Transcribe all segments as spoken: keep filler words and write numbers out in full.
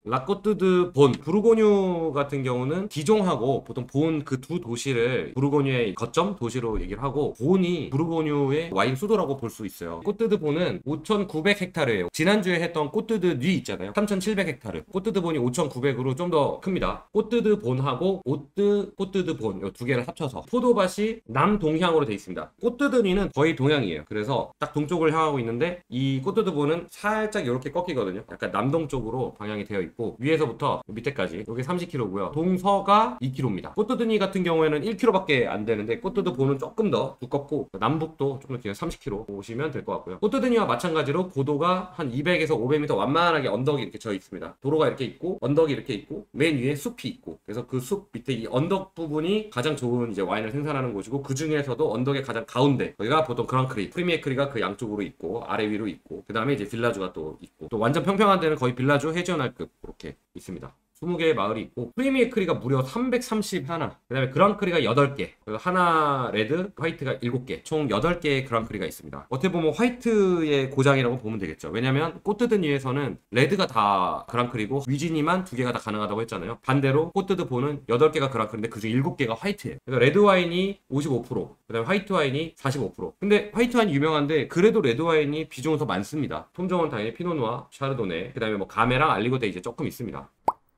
라꼬뜨드 본, 부르고뉴 같은 경우는 디종하고 보통 본 그 두 도시를 부르고뉴의 거점 도시로 얘기를 하고, 본이 부르고뉴의 와인 수도라고 볼 수 있어요. 꼬뜨드 본은 오천구백 헥타르예요. 지난주에 했던 꼬뜨드 뉘 있잖아요. 삼천칠백 헥타르. 꼬뜨드 본이 오천구백으로 좀 더 큽니다. 꼬뜨드 본하고 오뜨 꼬뜨드 본 이 두 개를 합쳐서 포도밭이 남동향으로 되어 있습니다. 꼬뜨드 뉘는 거의 동향이에요. 그래서 딱 동쪽을 향하고 있는데 이 꼬뜨드 본은 살짝 이렇게 꺾이거든요. 약간 남동쪽으로 방향이 되어 있고, 위에서부터 밑에까지 여기 삼십 킬로미터고요. 동서가 이 킬로미터입니다. 꼬뜨드 뉘 같은 경우에는 일 킬로미터밖에 안 되는데 꼬뜨드 본은 조금 더 두껍고 남북도 조금 더 길어요. 삼십 킬로미터 보시면 될 것 같고요. 꼬뜨드 뉘와 마찬가지로 고도가 한 이백에서 오백 미터 완만하게 언덕이 이렇게 져 있습니다. 도로가 이렇게 있고 언덕이 이렇게 있고 맨 위에 숲이 있고, 그래서 그 숲 밑에 이 언덕 부분이 가장 좋은 이제 와인을 생산하는 곳이고, 그 중에서도 언덕의 가장 가운데 거기가 보통 그랑크리, 프리미에크리가 그 양쪽으로 있고 아래 위로 있고, 그 다음에 이제 빌라주가 또 있고, 또 완전 평평한 데는 거의 빌라주 해지어날급 이렇게 있습니다. 스무 개의 마을이 있고, 프리미에크리가 무려 삼백삼십일, 그 다음에 그랑크리가 여덟 개, 하나 레드, 화이트가 일곱 개, 총 여덟 개의 그랑크리가 있습니다. 어떻게 보면 화이트의 고장이라고 보면 되겠죠. 왜냐면 꼬뜨드 뉘에서는 레드가 다 그랑크리고 위지니만 두 개가 다 가능하다고 했잖아요. 반대로 꼬뜨드 본은 여덟 개가 그랑크리인데 그중 일곱 개가 화이트예요. 그래서 레드 와인이 오십오 퍼센트, 그 다음에 화이트 와인이 사십오 퍼센트. 근데 화이트 와인이 유명한데 그래도 레드 와인이 비중은 더 많습니다. 톰정은 당연히 피노누아, 샤르도네, 그 다음에 뭐 가메랑 알리고데 이제 조금 있습니다.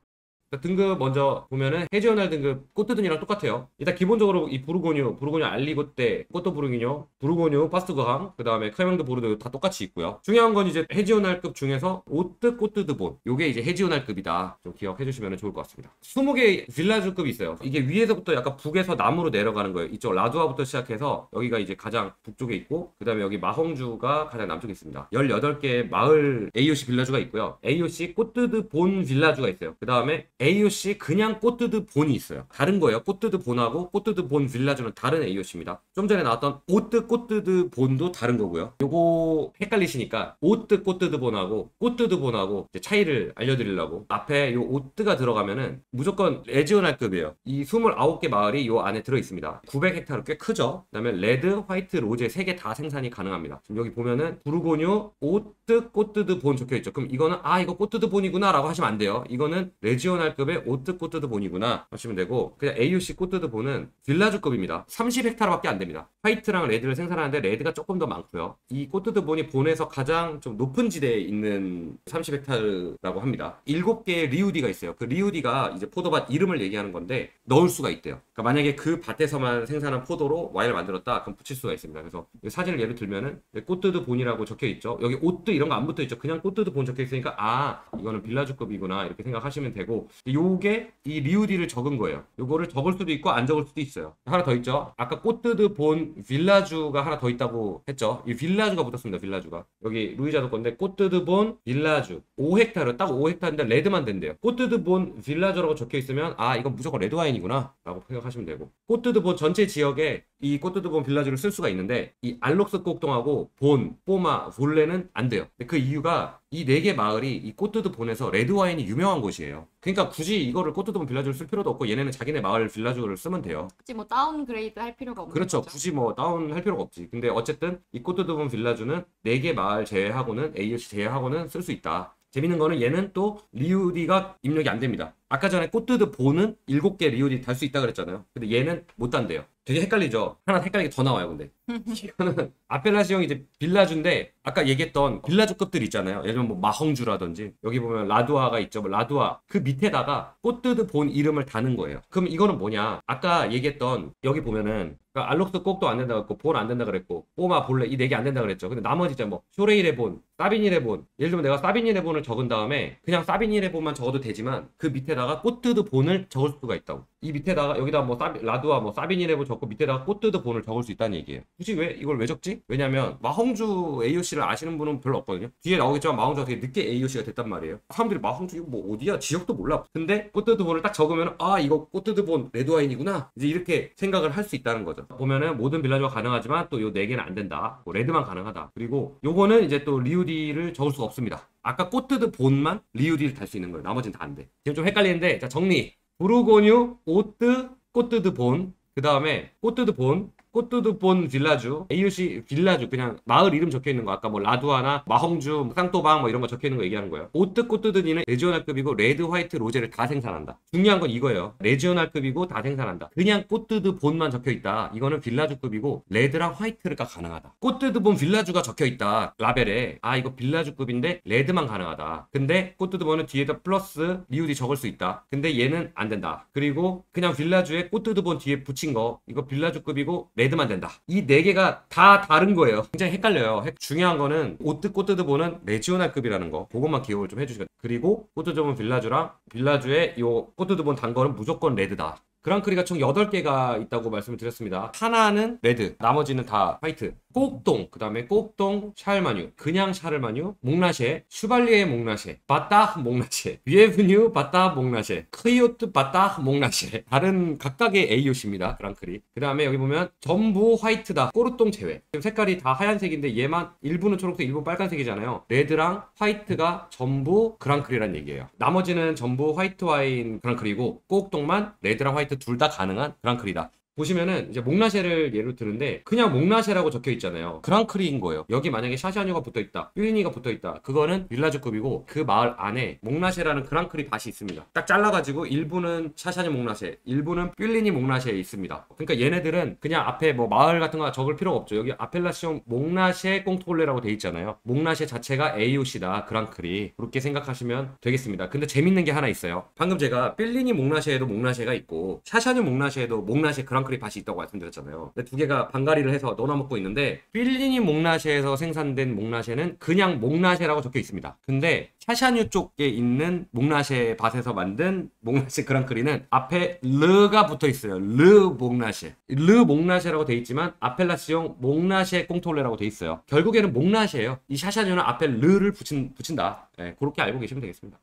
등급 먼저 보면은 해지오날 등급 꼬뜨드 뉘랑 똑같아요. 일단 기본적으로 이 부르고뉴, 부르고뉴 알리고떼, 꼬또 부르기뇨, 부르고뉴, 파스트그항, 그 다음에 크레맹드 보르도 다 똑같이 있고요. 중요한 건 이제 해지오날급 중에서 오뜨 꼬뜨드 본, 요게 이제 해지오날급이다. 좀 기억해 주시면 좋을 것 같습니다. 스무 개 빌라주급이 있어요. 이게 위에서부터 약간 북에서 남으로 내려가는 거예요. 이쪽 라두아부터 시작해서 여기가 이제 가장 북쪽에 있고, 그 다음에 여기 마홍주가 가장 남쪽에 있습니다. 열여덟 개의 마을 에이오씨 빌라주가 있고요. 에이오씨 꼬뜨드 본 빌라주가 있어요. 그 다음에 에이오씨 그냥 꼬뜨드 본이 있어요. 다른 거예요. 꼬뜨드 본하고 꼬뜨드 본 빌라주는 다른 에이오씨입니다. 좀 전에 나왔던 오뜨 꼬뜨드 본도 다른 거고요. 요거 헷갈리시니까 오뜨 꼬뜨드 본하고 꼬뜨드 본하고 이제 차이를 알려드리려고, 앞에 요 오뜨가 들어가면은 무조건 레지오날급이에요. 이 스물아홉 개 마을이 요 안에 들어있습니다. 구백 헥타르 꽤 크죠. 그 다음에 레드, 화이트, 로제 세 개 다 생산이 가능합니다. 지금 여기 보면은 부르고뉴 오뜨 꼬뜨드 본 적혀있죠. 그럼 이거는 아 이거 꼬뜨드 본이구나 라고 하시면 안 돼요. 이거는 레지오날 급의 오뜨 꼬뜨드 본이구나 하시면 되고, 그냥 에이오씨 꼬뜨드 본은 빌라주급입니다. 삼십 헥타르밖에 안 됩니다. 화이트랑 레드를 생산하는데 레드가 조금 더 많고요. 이 꼬뜨드 본이 본에서 가장 좀 높은 지대에 있는 삼십 헥타르라고 합니다. 일곱 개의 리우디가 있어요. 그 리우디가 이제 포도밭 이름을 얘기하는 건데 넣을 수가 있대요. 그러니까 만약에 그 밭에서만 생산한 포도로 와인을 만들었다 그럼 붙일 수가 있습니다. 그래서 사진을 예를 들면은 꼬뜨드 본이라고 적혀 있죠. 여기 오뜨 이런 거 안 붙어 있죠. 그냥 꼬뜨드 본 적혀 있으니까 아 이거는 빌라주급이구나 이렇게 생각하시면 되고, 요게 이 리우디를 적은 거예요. 요거를 적을 수도 있고 안 적을 수도 있어요. 하나 더 있죠. 아까 꼬뜨드 본 빌라주가 하나 더 있다고 했죠. 이 빌라주가 붙었습니다. 빌라주가 여기 루이자도 건데 꼬뜨드 본 빌라주 오 헥타르, 딱 오 헥타르인데 레드만 된대요. 꼬뜨드 본 빌라주라고 적혀 있으면 아 이건 무조건 레드 와인이구나 라고 생각하시면 되고, 꼬뜨드 본 전체 지역에 이 꼬뜨드 본 빌라주를 쓸 수가 있는데 이 알록스 꼭동하고 본, 뽀마, 볼레는 안 돼요. 근데 그 이유가 이 네 개 마을이 이 꼬뜨드 본에서 레드 와인이 유명한 곳이에요. 그러니까 굳이 이거를 꼬뜨드 본 빌라주를 쓸 필요도 없고 얘네는 자기네 마을 빌라주를 쓰면 돼요. 굳이 뭐 다운그레이드 할 필요가 없는 그렇죠. 거죠. 굳이 뭐 다운 할 필요가 없지. 근데 어쨌든 이 꼬뜨드 본 빌라주는 네 개 마을 제외하고는 에이오씨 제외하고는 쓸 수 있다. 재밌는 거는 얘는 또 리우디가 입력이 안 됩니다. 아까 전에 꼬뜨드 본은 일곱 개 리우디 달 수 있다 그랬잖아요. 근데 얘는 못 단대요. 되게 헷갈리죠? 하나 헷갈리게 더 나와요, 근데. 이거는 아펠라시옹 이제 빌라주인데 아까 얘기했던 빌라주급들 있잖아요. 예를 들면 뭐 마헝주라든지 여기 보면 라두아가 있죠. 뭐 라두아 그 밑에다가 꼬뜨드 본 이름을 다는 거예요. 그럼 이거는 뭐냐? 아까 얘기했던 여기 보면은 그러니까 알록스 꼭도 안 된다 그랬고 본 안 된다 그랬고 뽀마 볼레 이 네 개 안 된다 그랬죠. 근데 나머지 이제 뭐 쇼레이레 본, 사비니레 본, 예를 들면 내가 사비니레 본을 적은 다음에 그냥 사비니레 본만 적어도 되지만 그 밑에다가 꼬뜨드 본을 적을 수가 있다고. 이 밑에다가 여기다 뭐 사비, 라두아 뭐 사비니레 본 적고 밑에다가 꼬뜨드 본을 적을 수 있다는 얘기예요. 굳이 왜 이걸 왜 적지? 왜냐면 마홍주 에이오씨를 아시는 분은 별로 없거든요. 뒤에 나오겠지만 마홍주가 되게 늦게 에이오씨가 됐단 말이에요. 사람들이 마홍주 이거 뭐 어디야? 지역도 몰라. 근데 꼬뜨드 본을 딱 적으면 아 이거 꼬뜨드 본 레드와인이구나 이제 이렇게 생각을 할 수 있다는 거죠. 보면은 모든 빌라주가 가능하지만 또 요 네 개는 안 된다. 뭐 레드만 가능하다. 그리고 요거는 이제 또 리우디를 적을 수가 없습니다. 아까 꼬뜨드 본만 리우디를 달 수 있는 거예요. 나머지는 다 안 돼. 지금 좀 헷갈리는데 자 정리. 부르고뉴 오뜨 꼬뜨드 본, 그 다음에 꼬뜨드 본, 꼬뚜드 본 빌라주, 에이유씨 빌라주 그냥 마을 이름 적혀 있는 거 아까 뭐 라두아나 마홍주, 쌍또방 뭐 이런 거 적혀 있는 거 얘기하는 거예요. 오뜨 꼬뚜드니는 레지오날급이고 레드, 화이트, 로제를 다 생산한다. 중요한 건 이거예요. 레지오날급이고 다 생산한다. 그냥 꼬뚜드 본만 적혀 있다. 이거는 빌라주급이고 레드랑 화이트가 가능하다. 꼬뚜드 본 빌라주가 적혀 있다. 라벨에 아 이거 빌라주급인데 레드만 가능하다. 근데 꼬뚜드 본은 뒤에다 플러스 리우디 적을 수 있다. 근데 얘는 안 된다. 그리고 그냥 빌라주에 꼬뚜드 본 뒤에 붙인 거 이거 빌라주급이고 레드만 된다. 이 네 개가 다 다른 거예요. 굉장히 헷갈려요. 중요한 거는 오뜨 꼬뚜드 본은 레지오날급이라는 거 그것만 기억을 좀 해주시면. 그리고 꼬뚜드 본 빌라주랑 빌라주에 요 꼬뚜드 본 단 거는 무조건 레드다. 그랑크리가 총 여덟 개가 있다고 말씀을 드렸습니다. 하나는 레드, 나머지는 다 화이트. 꼭동, 그 다음에 꼭동, 샤르마뉴, 그냥 샤르마뉴, 몽나셰, 슈발리에 몽나셰, 바따 몽나셰, 비에브뉴 바따 몽나셰, 크이오트 바따 몽나셰. 다른 각각의 에이오씨입니다. 그랑크리. 그 다음에 여기 보면 전부 화이트다. 꼬르똥 제외. 지금 색깔이 다 하얀색인데 얘만 일부는 초록색, 일부는 빨간색이잖아요. 레드랑 화이트가 전부 그랑크리란 얘기예요. 나머지는 전부 화이트 와인 그랑크리고 꼭동만 레드랑 화이트 둘 다 가능한 그랑크리다. 보시면은 이제 몽나셰를 예로 드는데 그냥 몽나셰라고 적혀 있잖아요. 그랑크리인 거예요. 여기 만약에 샤샤뉴가 붙어 있다, 삘리니가 붙어 있다. 그거는 빌라주급이고 그 마을 안에 몽나셰라는 그랑크리 밭이 있습니다. 딱 잘라가지고 일부는 샤샤뉴 몽나셰, 일부는 삘리니 몽나셰에 있습니다. 그러니까 얘네들은 그냥 앞에 뭐 마을 같은 거 적을 필요가 없죠. 여기 아펠라시옹 몽나셰 꽁토골레라고 돼 있잖아요. 몽나셰 자체가 에이오씨다. 그랑크리. 그렇게 생각하시면 되겠습니다. 근데 재밌는 게 하나 있어요. 방금 제가 삘리니 몽나셰에도 몽나셰가 있고 샤샤뉴 몽나셰에도 몽나셰 그랑크리 밭이 있다고 말씀드렸잖아요. 근데 두 개가 반가리를 해서 넣어 먹고 있는데 삘리니 몽나셰에서 생산된 몽나셰는 그냥 몽나셰라고 적혀 있습니다. 근데 샤샤뉴 쪽에 있는 몽나셰 밭에서 만든 몽나셰 그랑크리는 앞에 르가 붙어 있어요. 르 몽나셰. 르 몽나셰라고 돼 있지만 아펠라시옹 몽나셰 꽁톨레라고 돼 있어요. 결국에는 몽나셰예요. 이 샤샤뉴는 앞에 르를 붙인, 붙인다. 네, 그렇게 알고 계시면 되겠습니다.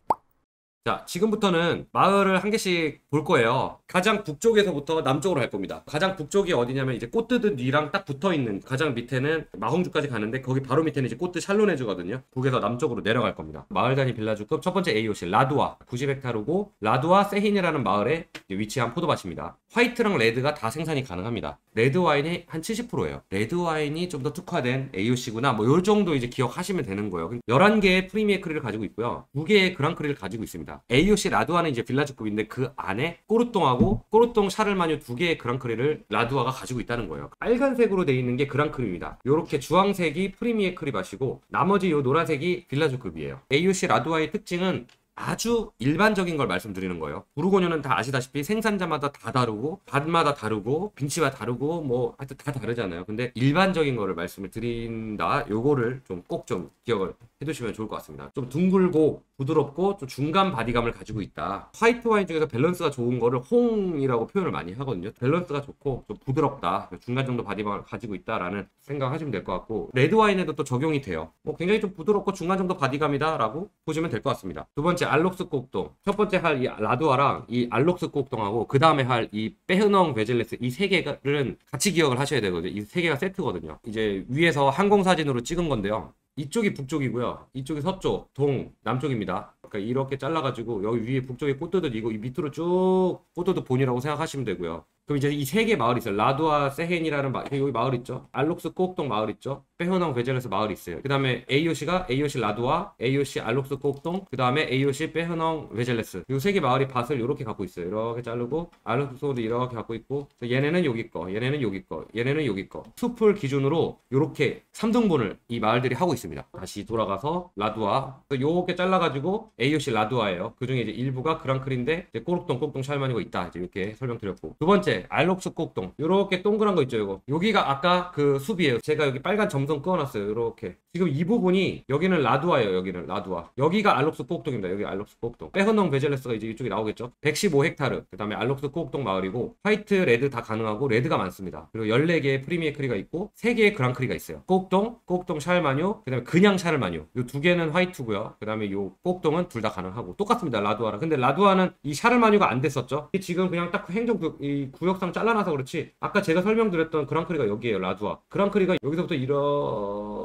자, 지금부터는 마을을 한 개씩 볼 거예요. 가장 북쪽에서부터 남쪽으로 갈 겁니다. 가장 북쪽이 어디냐면 이제 꼬뜨드 뉘랑 딱 붙어 있는 가장 밑에는 마홍주까지 가는데 거기 바로 밑에는 이제 꼬뜨 샬로네주거든요. 북에서 남쪽으로 내려갈 겁니다. 마을 단위 빌라주급 첫 번째 에이오씨 라두아 구십 헥타르고 라두아 세힌이라는 마을에 위치한 포도밭입니다. 화이트랑 레드가 다 생산이 가능합니다. 레드 와인이 한 칠십 퍼센트예요. 레드 와인이 좀 더 특화된 에이오씨구나. 뭐 요 정도 이제 기억하시면 되는 거예요. 열한 개의 프리미에크리를 가지고 있고요. 두 개의 그랑크리를 가지고 있습니다. 에이오씨 라두아는 이제 빌라주급인데 그 안에 꼬르똥하고 꼬르똥 샤를마뉴 두 개의 그랑크리를 라두아가 가지고 있다는 거예요. 빨간색으로 되어 있는 게 그랑크리입니다. 요렇게 주황색이 프리미에크리 밭이고 나머지 요 노란색이 빌라주급이에요. 에이오씨 라두아의 특징은 아주 일반적인 걸 말씀드리는 거예요. 부르고뉴는 다 아시다시피 생산자마다 다 다르고 밭마다 다르고 빈치가 다르고 뭐 하여튼 다 다르잖아요. 근데 일반적인 거를 말씀을 드린다. 요거를 좀 꼭 좀 기억을 해두시면 좋을 것 같습니다. 좀 둥글고 부드럽고 좀 중간 바디감을 가지고 있다. 화이트 와인 중에서 밸런스가 좋은 거를 홍이라고 표현을 많이 하거든요. 밸런스가 좋고 좀 부드럽다. 중간 정도 바디감을 가지고 있다라는 생각하시면 될 것 같고 레드 와인에도 또 적용이 돼요. 뭐 굉장히 좀 부드럽고 중간 정도 바디감이다 라고 보시면 될 것 같습니다. 두 번째 알록스 꼭동. 첫 번째 할 이 라두아랑 이 알록스 꼭동하고 그 다음에 할 이 빼흐넝 베젤레스 이 세 개는 같이 기억을 하셔야 되거든요. 이 세 개가 세트거든요. 이제 위에서 항공사진으로 찍은 건데요. 이쪽이 북쪽이고요. 이쪽이 서쪽, 동, 남쪽입니다. 그러니까 이렇게 잘라가지고 여기 위에 북쪽에 꼬뚜드 이고 이 밑으로 쭉 꼬뚜드 본이라고 생각하시면 되고요. 그럼 이제 이 세 개 마을이 있어요. 라두아 세헨이라는 마, 여기 마을 있죠. 알록스 꼭동 마을 있죠. 빼흐넝 베젤레스 마을이 있어요. 그 다음에 에이오씨가 에이오씨 라두아, 에이오씨 알록스 꼭동, 그 다음에 에이오씨 빼흐넝 베젤레스. 이 세 개 마을이 밭을 이렇게 갖고 있어요. 이렇게 자르고 알록스 소도 이렇게 갖고 있고 얘네는 여기 거, 얘네는 여기 거, 얘네는 여기 거. 숲을 기준으로 이렇게 삼 등분을 이 마을들이 하고 있습니다. 다시 돌아가서 라두아. 요렇게 잘라가지고 에이오씨 라두아예요. 그 중에 이제 일부가 그랑크리인데 이제 꼬룩동, 꼭동, 샬마니고 있다. 이제 이렇게 설명드렸고. 두 번째 알록스 꼭동. 요렇게 동그란 거 있죠. 이거. 여기가 아까 그 숲이에요. 제가 여기 빨간 점선 그어놨어요. 요렇게. 지금 이 부분이 여기는 라두아예요. 여기는 라두아. 여기가 알록스 꼭동입니다. 여기 알록스 꼭동. 빼흐넝 베젤레스가 이제 이쪽에 나오겠죠. 백십오 헥타르. 그 다음에 알록스 꼭동 마을이고 화이트, 레드 다 가능하고 레드가 많습니다. 그리고 열네 개의 프리미에크리가 있고 세 개의 그랑크리가 있어요. 꼭동, 꼭동 샬마뉴, 그 다음에 그냥 샤르마뉴. 요 두 개는 화이트고요. 그 다음에 요 꼭동은 둘 다 가능하고 똑같습니다. 라두아랑. 근데 라두아는 이 샤르마뉴가 안 됐었죠. 지금 그냥 딱 행정 구, 이 구역상 잘라놔서 그렇지 아까 제가 설명드렸던 그랑크리가 여기에요. 라두아. 그랑크리가 여기서부터 이렇게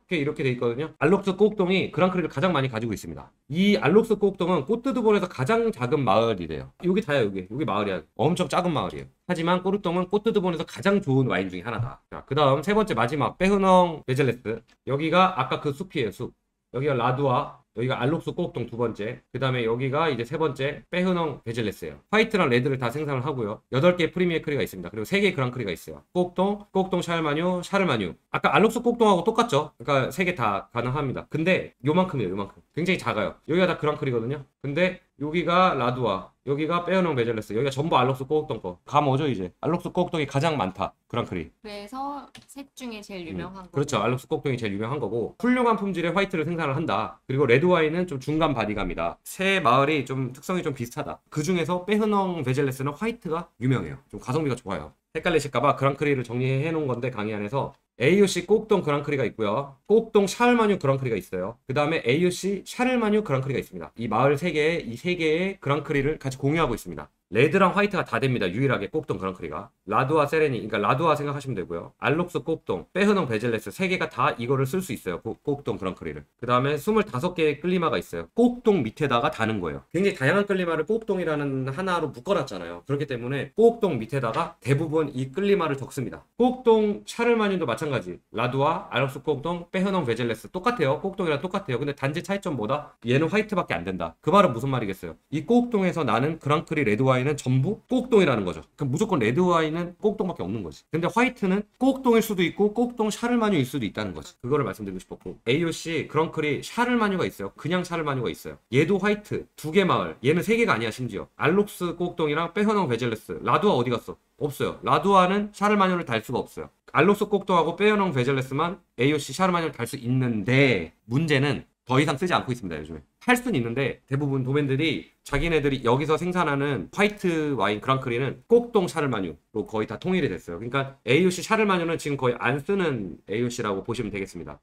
이렇게 이렇게 돼 있거든요. 알록스 꼭동이 그랑크리를 가장 많이 가지고 있습니다. 이 알록스 꼭동은 꼬뜨드본에서 가장 작은 마을이래요. 여기 다야, 여기 여기 마을이야. 엄청 작은 마을이에요. 하지만 꼬르똥은 꼬뜨드본에서 가장 좋은 와인 중에 하나다. 자, 그 다음 세 번째 마지막 빼흐농 베젤레스. 여기가 아까 그 숲이에요, 숲. 여기가 라두아, 여기가 알록스 꼭동 두 번째, 그 다음에 여기가 이제 세 번째 빼흐농 베젤레스예요. 화이트랑 레드를 다 생산을 하고요. 여덟 개 프리미어 크리가 있습니다. 그리고 세 개의 그랑크리가 있어요. 꼭동, 꼭동 샤르마뉴, 샤르마뉴. 아까 알록스 꼭동하고 똑같죠? 그러니까 세 개 다 가능합니다. 근데 요만큼이에요, 요만큼. 굉장히 작아요. 여기가 다 그랑크리거든요. 근데 여기가 라두아, 여기가 빼흐농 베젤레스, 여기가 전부 알록스 꼭동 거. 감 오죠 이제? 알록스 꼭동이 가장 많다, 그랑크리. 그래서 셋 중에 제일 유명한 거. 그렇죠. 알록스 꼭동이 제일 유명한 거고, 훌륭한 품질의 화이트를 생산을 한다. 그리고 레드 와인은 좀 중간 바디감이다. 세 마을이 좀 특성이 좀 비슷하다. 그 중에서 빼흐농 베젤레스는 화이트가 유명해요. 좀 가성비가 좋아요. 헷갈리실까봐 그랑크리를 정리해 놓은 건데, 강의 안에서 에이오씨 꼭동 그랑크리가 있고요. 꼭동 샤르마뉴 그랑크리가 있어요. 그 다음에 에이오씨 샤르마뉴 그랑크리가 있습니다. 이 마을 세 개의 이 세 개의 그랑크리를 같이 공유하고 있습니다. 레드랑 화이트가 다 됩니다. 유일하게 꼭동 그랑크리가. 라두아 세레니, 그러니까 라두아 생각하시면 되고요. 알록스 꼭동, 빼흐농 베젤레스 세 개가 다 이거를 쓸 수 있어요. 꼭- 꼭동 그랑크리를. 그 다음에 스물다섯 개의 끌리마가 있어요. 꼭동 밑에다가 다는 거예요. 굉장히 다양한 끌리마를 꼭동이라는 하나로 묶어놨잖아요. 그렇기 때문에 꼭동 밑에다가 대부분 이 끌리마를 적습니다. 꼭동 샤르마뉴도 마찬가지. 라두아, 알록스 꼭동, 빼흐농 베젤레스 똑같아요. 꼭동이랑 똑같아요. 근데 단지 차이점 뭐다? 얘는 화이트밖에 안 된다. 그 말은 무슨 말이겠어요? 이 꼭동에서 나는 그랑크리 레드 와인 은 전부 꼭동이라는 거죠. 그럼 무조건 레드 와인은 꼭동밖에 없는 거지. 근데 화이트는 꼭동일 수도 있고 꼭동 샤르마뉴일 수도 있다는 거지. 그거를 말씀드리고 싶었고, 에이오씨 그랑크리 샤르마뉴가 있어요. 그냥 샤르마뉴가 있어요. 얘도 화이트 두 개 마을, 얘는 세 개가 아니야. 심지어 알록스 꼭동이랑 빼흐농 베젤레스. 라두아 어디 갔어? 없어요. 라두아는 샤르마뉴를 달 수가 없어요. 알록스 꼭동하고 빼흐농 베젤레스만 에이오씨 샤르마뉴를 달 수 있는데, 문제는 더 이상 쓰지 않고 있습니다. 요즘에 할 수는 있는데 대부분 도맨들이 자기네들이 여기서 생산하는 화이트 와인 그랑크리는 꼭동 샤르마뉴로 거의 다 통일이 됐어요. 그러니까 에이오씨 샤르마뉴는 지금 거의 안 쓰는 에이오씨라고 보시면 되겠습니다.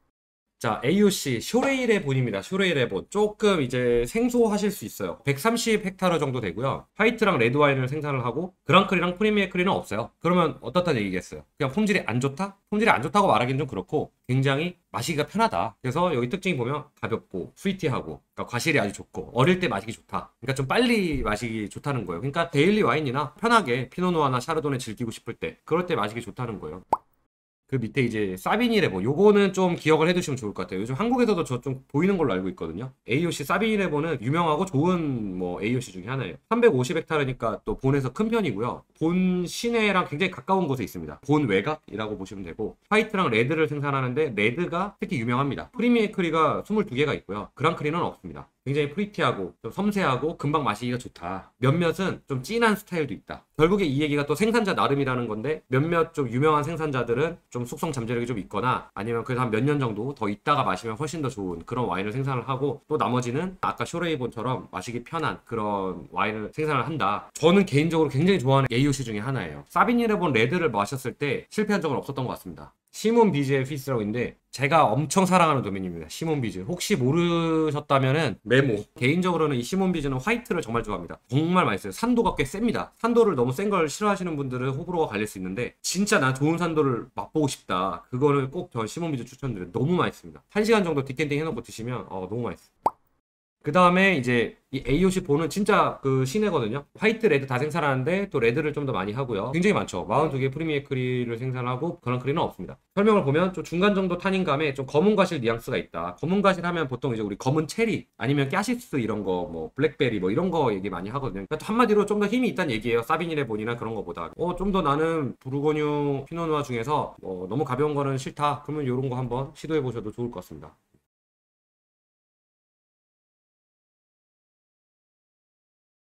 자, 에이오씨 쇼레일의 본입니다. 쇼레일의 본. 조금 이제 생소하실 수 있어요. 백삼십 헥타르 정도 되고요. 화이트랑 레드 와인을 생산을 하고 그랑크리랑 프리미어 크리는 없어요. 그러면 어떻다는 얘기겠어요? 그냥 품질이 안 좋다? 품질이 안 좋다고 말하기는 좀 그렇고, 굉장히 마시기가 편하다. 그래서 여기 특징이 보면 가볍고 스위티하고, 그러니까 과실이 아주 좋고 어릴 때 마시기 좋다. 그러니까 좀 빨리 마시기 좋다는 거예요. 그러니까 데일리 와인이나 편하게 피노누아나 샤르도네 즐기고 싶을 때, 그럴 때 마시기 좋다는 거예요. 그 밑에 이제 사비니 레본, 요거는 좀 기억을 해두시면 좋을 것 같아요. 요즘 한국에서도 저 좀 보이는 걸로 알고 있거든요. 에이오씨 사비니 레본은 유명하고 좋은 뭐 에이오씨 중에 하나예요. 삼백오십 헥타르니까 또 본에서 큰 편이고요. 본 시내랑 굉장히 가까운 곳에 있습니다. 본 외곽이라고 보시면 되고, 화이트랑 레드를 생산하는데 레드가 특히 유명합니다. 프리미어 크리가 스물두 개가 있고요. 그랑크리는 없습니다. 굉장히 프리티하고 좀 섬세하고 금방 마시기가 좋다. 몇몇은 좀 진한 스타일도 있다. 결국에 이 얘기가 또 생산자 나름이라는 건데, 몇몇 좀 유명한 생산자들은 좀 숙성 잠재력이 좀 있거나, 아니면 그래서 한 몇 년 정도 더 있다가 마시면 훨씬 더 좋은 그런 와인을 생산을 하고, 또 나머지는 아까 쇼레이본처럼 마시기 편한 그런 와인을 생산을 한다. 저는 개인적으로 굉장히 좋아하는 에이오씨 중에 하나예요. 사비니레본 레드를 마셨을 때 실패한 적은 없었던 것 같습니다. 시몬 비즈의 피스라고 있는데 제가 엄청 사랑하는 도메인입니다. 시몬 비즈. 혹시 모르셨다면은 메모. 개인적으로는 이 시몬 비즈는 화이트를 정말 좋아합니다. 정말 맛있어요. 산도가 꽤 셉니다. 산도를 너무 센 걸 싫어하시는 분들은 호불호가 갈릴 수 있는데, 진짜 나 좋은 산도를 맛보고 싶다, 그거는 꼭 저 시몬 비즈 추천드려요. 너무 맛있습니다. 한 시간 정도 디캔딩 해놓고 드시면 어, 너무 맛있어요. 그 다음에 이제 이 에이오씨 본은 진짜 그 시내거든요. 화이트, 레드 다 생산하는데 또 레드를 좀 더 많이 하고요. 굉장히 많죠. 사십이 개 프리미어 크리를 생산하고 그랑크리는 없습니다. 설명을 보면 좀 중간 정도 타닝감에 좀 검은 과실 뉘앙스가 있다. 검은 과실 하면 보통 이제 우리 검은 체리 아니면 까시스 이런 거, 뭐 블랙베리 뭐 이런 거 얘기 많이 하거든요. 그러니까 한마디로 좀 더 힘이 있다는 얘기예요. 사비니레 본이나 그런 거보다. 어, 좀 더 나는 부르고뉴 피노누아 중에서 어, 너무 가벼운 거는 싫다. 그러면 이런 거 한번 시도해 보셔도 좋을 것 같습니다.